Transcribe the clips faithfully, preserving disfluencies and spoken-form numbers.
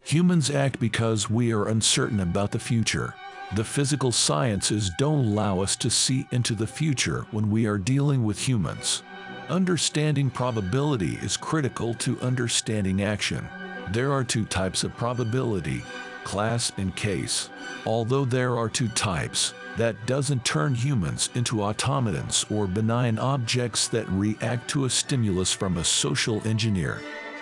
Humans act because we are uncertain about the future. The physical sciences don't allow us to see into the future when we are dealing with humans. Understanding probability is critical to understanding action. There are two types of probability, class and case. Although there are two types, that doesn't turn humans into automatons or benign objects that react to a stimulus from a social engineer.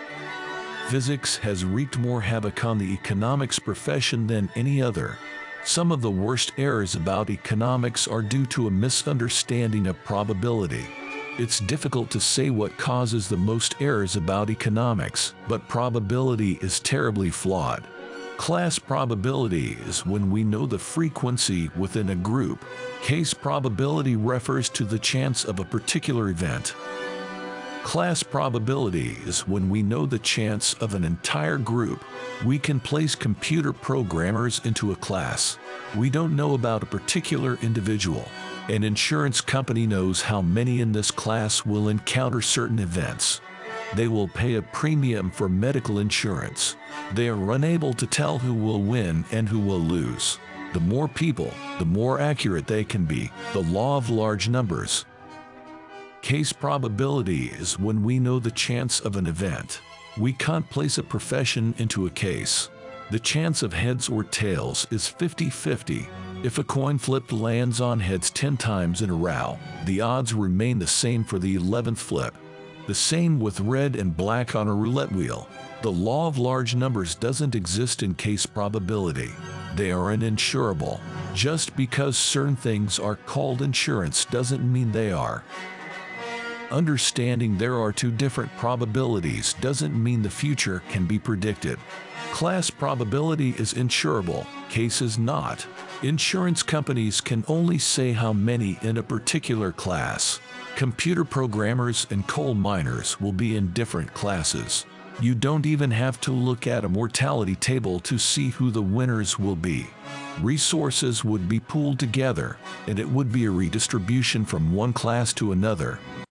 Physics has wreaked more havoc on the economics profession than any other. Some of the worst errors about economics are due to a misunderstanding of probability. It's difficult to say what causes the most errors about economics, but probability is terribly flawed. Class probability is when we know the frequency within a group. Case probability refers to the chance of a particular event. Class probability is when we know the chance of an entire group. We can place computer programmers into a class. We don't know about a particular individual. An insurance company knows how many in this class will encounter certain events. They will pay a premium for medical insurance. They are unable to tell who will win and who will lose. The more people, the more accurate they can be. The law of large numbers. Case probability is when we know the chance of an event. We can't place a profession into a case. The chance of heads or tails is fifty fifty. If a coin flip lands on heads ten times in a row, the odds remain the same for the eleventh flip. The same with red and black on a roulette wheel. The law of large numbers doesn't exist in case probability. They are uninsurable. Just because certain things are called insurance doesn't mean they are. Understanding there are two different probabilities doesn't mean the future can be predicted. Class probability is insurable, case is not. Insurance companies can only say how many in a particular class. Computer programmers and coal miners will be in different classes. You don't even have to look at a mortality table to see who the winners will be. Resources would be pooled together, and it would be a redistribution from one class to another.